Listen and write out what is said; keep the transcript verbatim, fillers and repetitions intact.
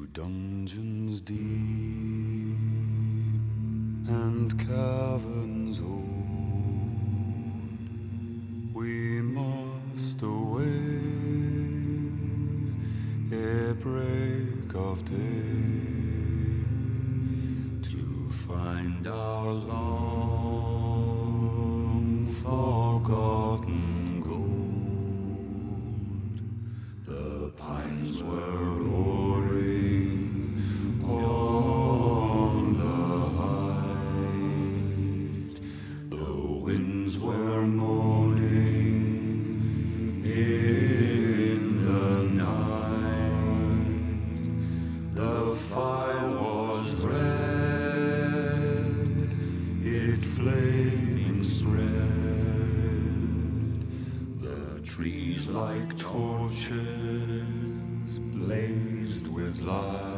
dungeons deep and caverns old, we must away ere break of day to find our long forgotten gold. The pines were roaring on the height, the winds were moaning in the night, the fire was red, it flaming spread, the trees like torches blazed with light.